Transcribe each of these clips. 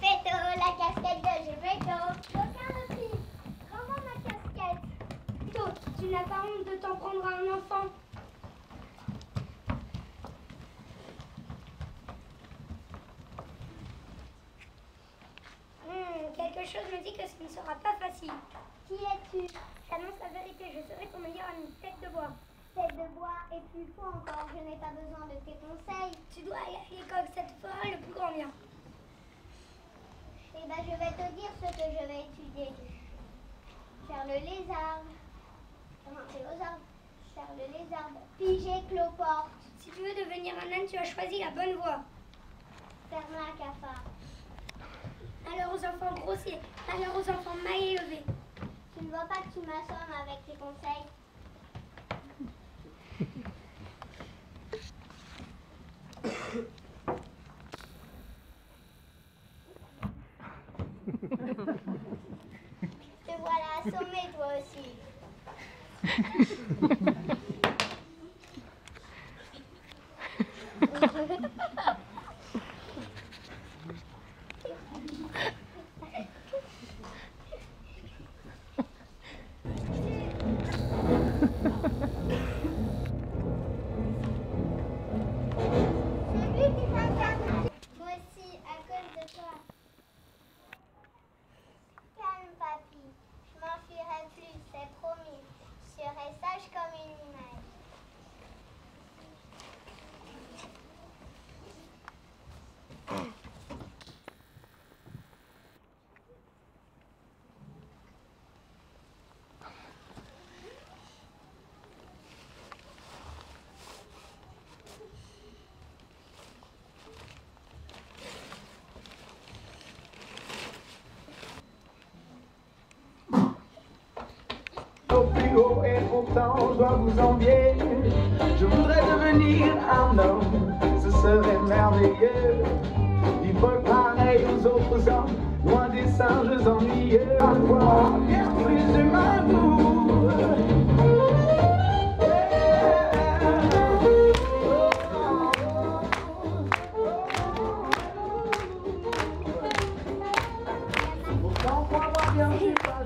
Gepetto, la casquette de Gepetto. Aucun refus. Rends-moi ma casquette. Gepetto, tu n'as pas honte de t'en prendre à un enfant? Quelque chose me dit que ce ne sera pas facile. Qui es-tu? J'annonce la vérité, je serai ton meilleur ami, tête de bois. Tête de bois, et puis quoi encore? Je n'ai pas besoin de tes conseils. Tu dois aller à l'école, ça te fera le plus grand bien. Eh ben, je vais te dire ce que je vais étudier. Faire le lézard. Grimper aux arbres. Faire le lézard. Piger cloporte. Si tu veux devenir un âne, tu as choisi la bonne voie. Faire un cafard. Alors aux enfants grossiers, alors aux enfants mal élevés. Tu ne vois pas que tu m'assommes avec tes conseils? Te voilà assommé toi aussi. Plus haut et pourtant je dois vous envier. Je voudrais devenir un homme, ce serait merveilleux. Vivre pareil aux autres hommes, loin des singes ennuyeux. Avoir bien plus de m'amour. Pourtant crois-moi bien, je suis pas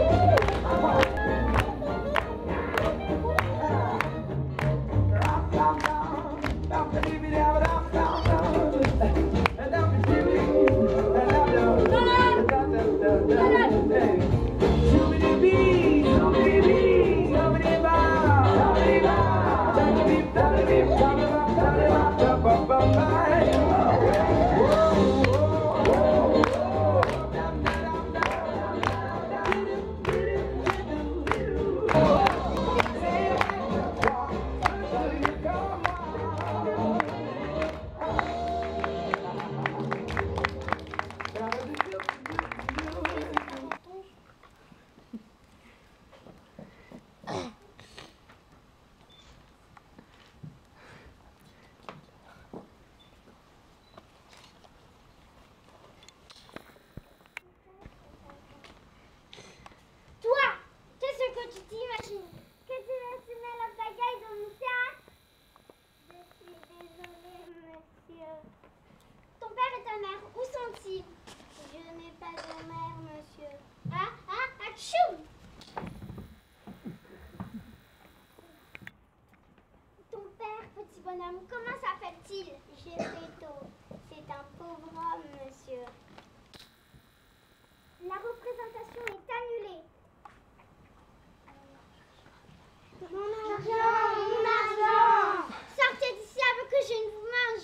Comment s'appelle-t-il? Gepetto. C'est un pauvre homme, monsieur. La représentation est annulée. Mon argent! Mon argent! Sortez d'ici avant que je ne vous mange!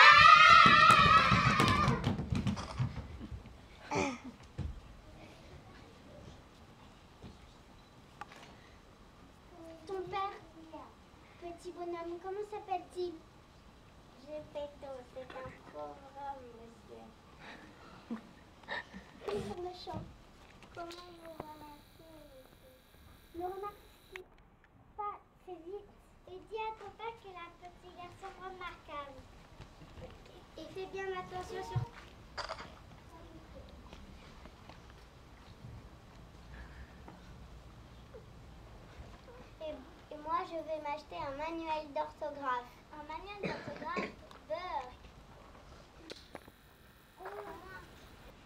Ton père, petit bonhomme, comment s'appelle-t-il? Gepetto, c'est un pauvre homme, monsieur. Ils sont méchants. Comment vous remerciez, monsieur? Ne remarque pas, c'est vite. Et dis à ton père qu'il est un petit garçon remarquable. Et fais bien attention sur... Et moi, je vais m'acheter un manuel d'orthographe. Un manuel d'orthographe? Beurre.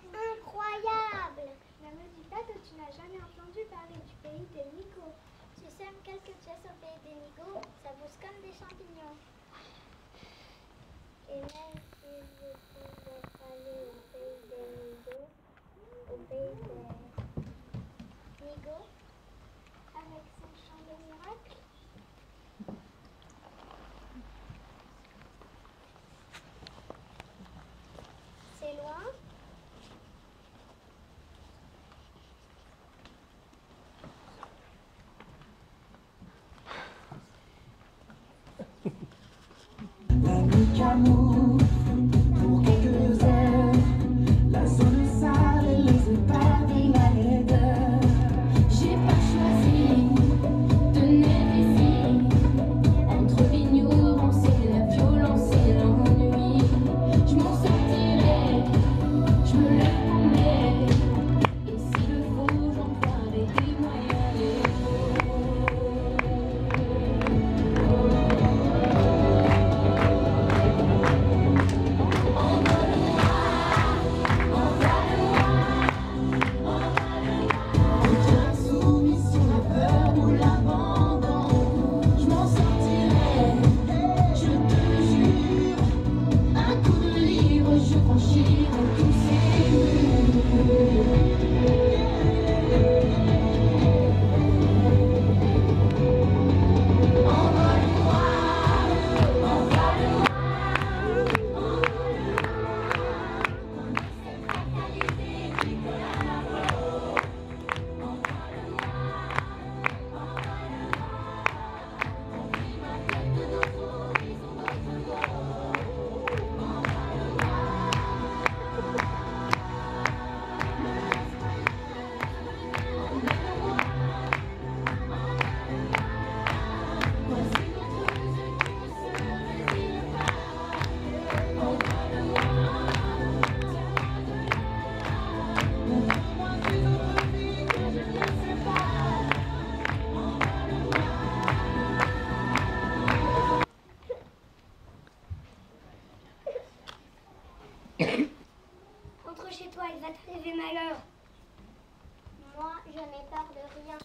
l'amour pour quelques heures. La zone sale et les épaves et la laideur. J'ai pas choisi de naître ici. Entre l'ignorance et la violence et l'ennui, je m'en sortirai, je me lève pour m'aider. Et s'il le faut, j'emploierai des moyens légaux. La soumission, la peur ou l'abandon, je m'en sortirai, je te jure. Un coup de livre, je franchirai tous ces murs. Entre chez toi, il va t'arriver malheur. Moi, je n'ai peur de rien.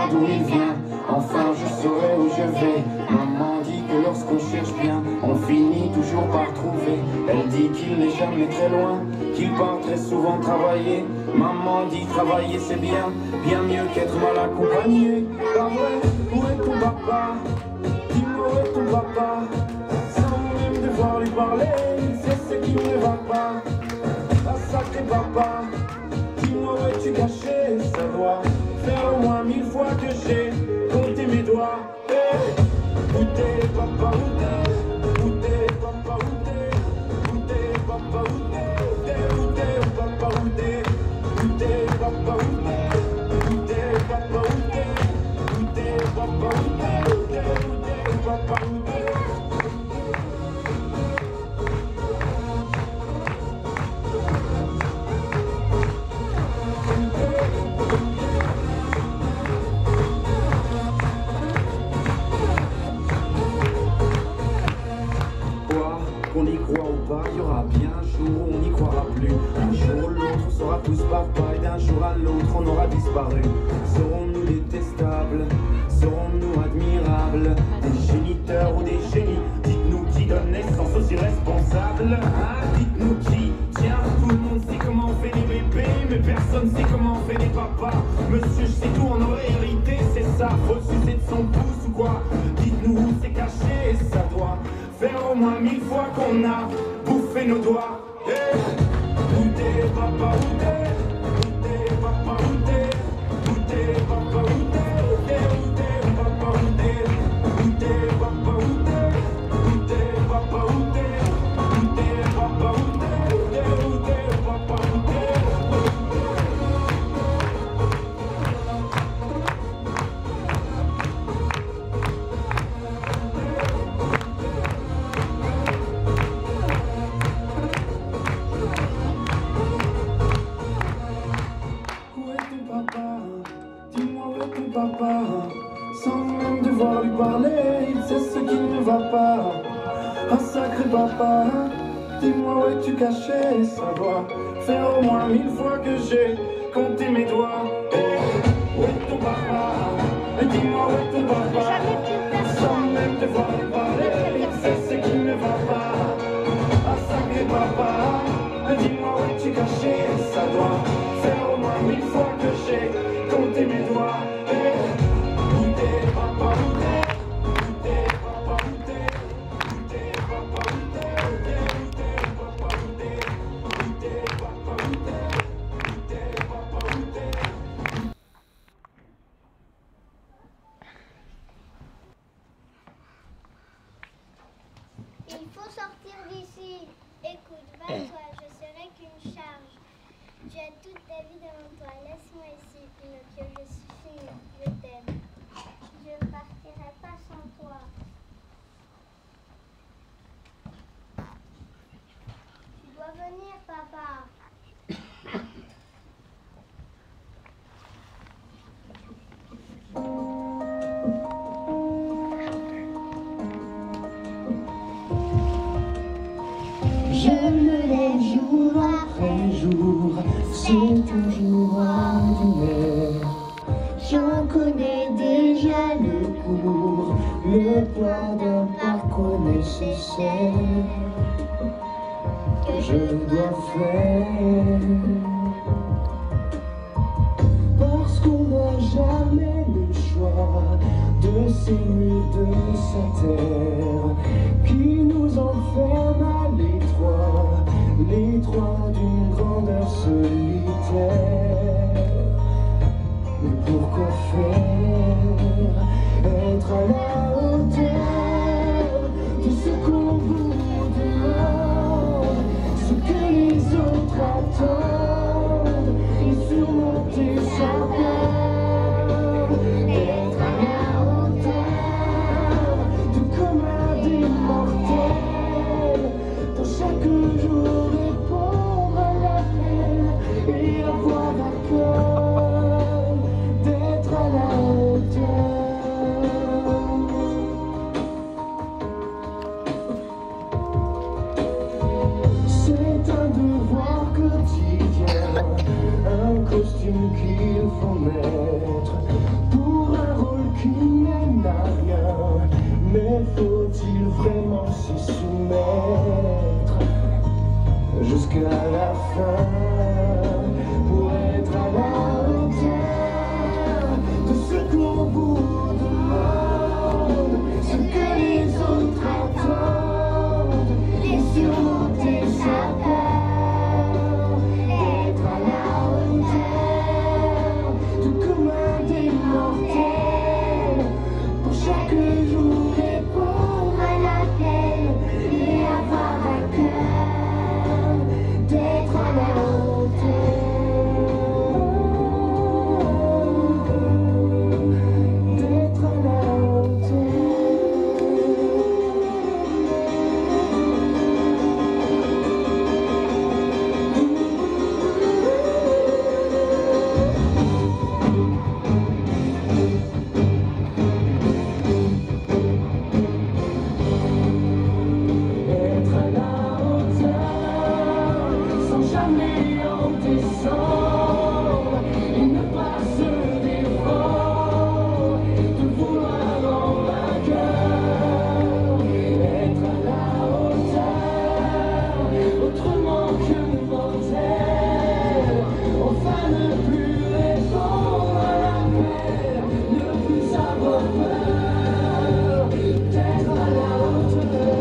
savoir d'où il vient. Enfin je saurai où je vais. Maman dit que lorsqu'on cherche bien, on finit toujours par trouver. Elle dit qu'il n'est jamais très loin, qu'il part très souvent travailler. Maman dit travailler c'est bien, bien mieux qu'être mal accompagné. Pas vrai, où est ton papa? Dis-moi où est ton papa? Sans même devoir lui parler, il sait ce qui ne va pas. Ah sacré papa, dis-moi où es-tu caché? Ça doit faire au moins 1000 fois que j'ai compté mes doigts. Hey, où t'es papa, où t'es? Où t'es papa, où t'es? Où t'es papa, où t'es? Où t'es papa, où t'es? Où t'es papa, où t'es? Où t'es papa, où t'es? Où t'es papa, où t'es? Où t'es papa, où t'es? Qu'on y croit ou pas, il y aura bien un jour où on n'y croira plus. Un jour ou l'autre, on sera tous papa et d'un jour à l'autre, on aura disparu. Serons-nous détestables? Serons-nous admirables? Des géniteurs ou des génies? Dites-nous qui donne naissance aux irresponsables. Ah, dites-nous qui? Tiens, tout le monde sait comment on fait des bébés, mais personne sait comment on fait des papas. Monsieur, je sais tout, on aurait hérité, c'est ça. Faut le sucer de son pouce ou quoi? Dites-nous où c'est caché, ça doit faire au moins 1000 fois qu'on a bouffé nos doigts. Hey, où t'es papa, où t'es? Où t'es papa, où t'es? Où t'es papa, où t'es? Où t'es papa, où t'es? Où t'es papa, où t'es? Où t'es papa, où t'es? Où t'es papa, où t'es? Où t'es papa, où t'es? Papa, sans même devoir lui parler, il sait ce qui ne va pas. Ah sacré papa, dis-moi où es-tu caché? Ça doit faire au moins 1000 fois que j'ai compté mes doigts. Hey, où est ton papa? Dis-moi où est ton papa? Sans même devoir lui parler, il sait ce qui ne va pas. Ah sacré papa, dis-moi où es-tu caché? Ça doit faire au moins 1000 fois que j'ai compté mes doigts. Il faut sortir d'ici. Écoute, va-toi, je serai qu'une charge. Tu as toute ta vie devant toi. Laisse-moi ici, Pinocchio, je suis fini. Je t'aime. Je ne partirai pas sans toi. Tu dois venir, papa. Je me lève jour après jour, c'est toujours ordinaire. J'en connais déjà le cours, le poids d'un parcours nécessaire que je dois faire. Parce qu'on n'a jamais le choix de ces murs de sa terre qui nous enferment à l'étroit d'une grandeur solitaire. Mais pourquoi faire? Être à la hauteur de ce qu'on vous demande, ce que les autres attendent, et surmonter sa peur. Être à la hauteur de comme un des mortels, dans chaque jour répondre à l'appel et avoir à cœur d'être à la cœur pour être à la hauteur de ce qu'on vous demande, ce que les autres attendent, et surmonter sa peur, d'être à la hauteur du commun des mortels, pour chaque jour répondre à l'appel et avoir à cœur d'être à la hauteur. D'être à la hauteur. Être à la hauteur, sans jamais en descendre, et ne pas se défendre, de vouloir en vainqueur. Être à la hauteur, autrement que mortel, enfin ne plus répondre à l'appel, ne plus avoir peur, d'être à la hauteur.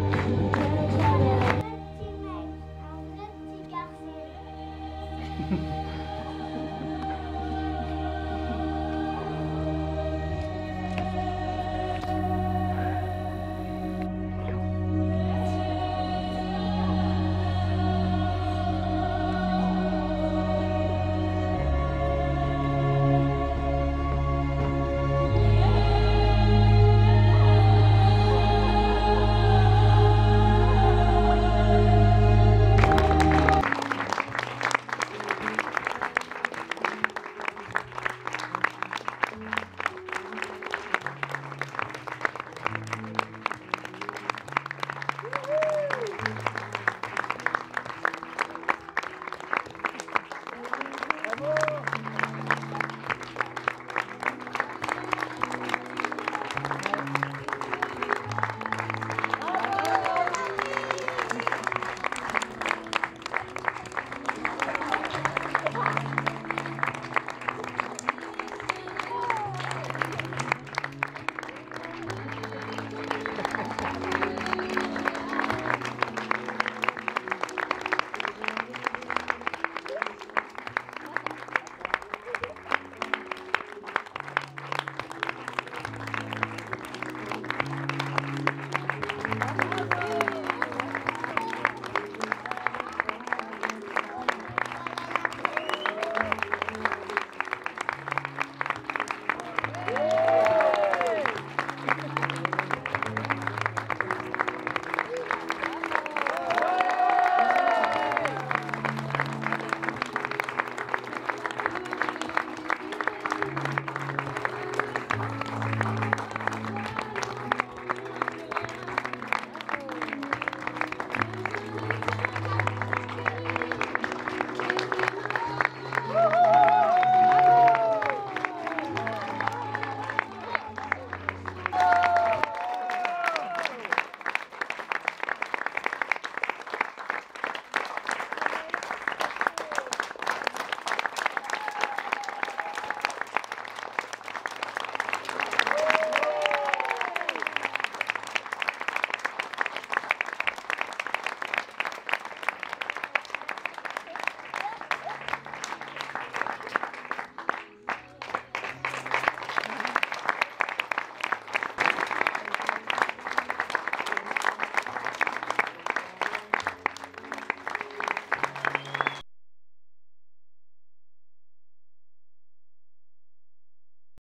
Un vrai petit garçon.